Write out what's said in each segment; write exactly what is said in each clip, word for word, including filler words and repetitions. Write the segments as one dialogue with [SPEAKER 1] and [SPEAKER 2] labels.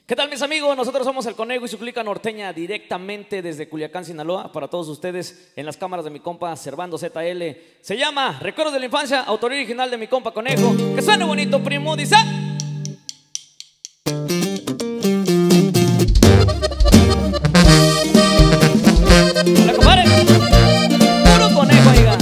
[SPEAKER 1] ¿Qué tal, mis amigos? Nosotros somos El Conejo y su clica norteña, directamente desde Culiacán, Sinaloa, para todos ustedes en las cámaras de mi compa Servando Z L. Se llama Recuerdos de la Infancia, autoría original de mi compa Conejo. Que suene bonito, primo, dice. Hola, compadre. Puro Conejo, oiga.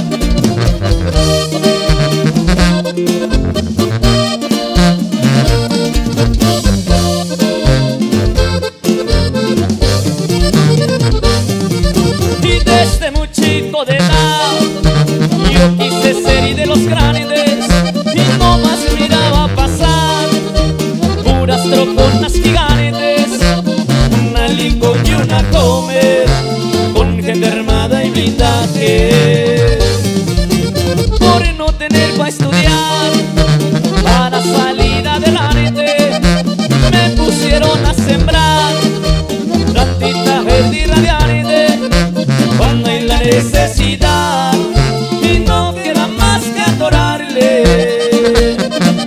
[SPEAKER 2] Desde muy chico de edad yo quise ser y de los grandes, y no más miraba pasar puras troconas gigantes, una Lincoln y una Comer con gente armada y blindaje. Por no tener para estudiar, para salir adelante, me pusieron a sembrar plantita verde y radiante cuando hay la necesidad y no queda más que adorarle.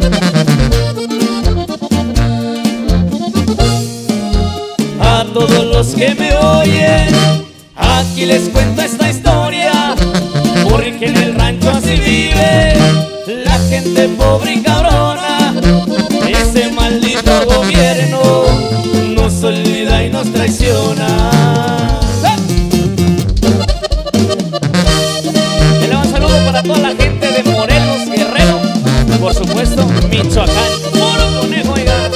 [SPEAKER 2] A todos los que me oyen, aquí les cuento esta historia, porque en el rancho así vive la gente pobre y cabrona. Ese maldito gobierno nos olvida y nos traiciona. Para toda la gente de Morelos, Guerrero, por supuesto, Michoacán, puro Conejo, oiga.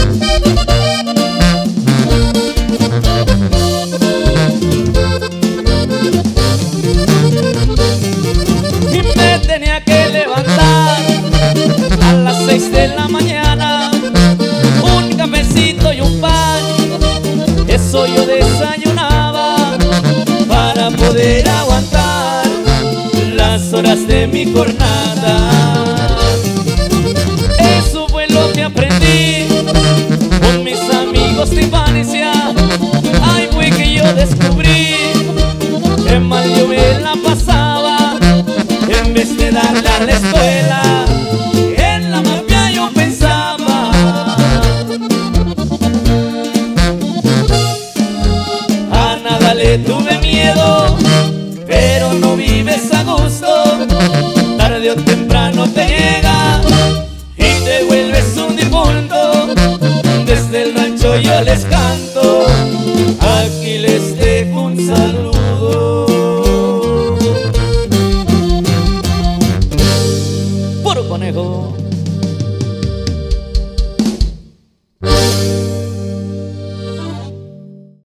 [SPEAKER 2] Y me tenía que levantar a las seis de la mañana, un cafecito y un pan, eso yo desayunaba para poder aguantar las horas de mi jornada. Eso fue lo que aprendí con mis amigos de infancia. Ay, fue que yo descubrí que mal yo me la pasaba en vez de darle a la escuela. En la mafia yo pensaba. A nada le tuve miedo, pero no vives a gusto. Tarde o temprano te llega y te vuelves un difunto. Desde el rancho yo les canto.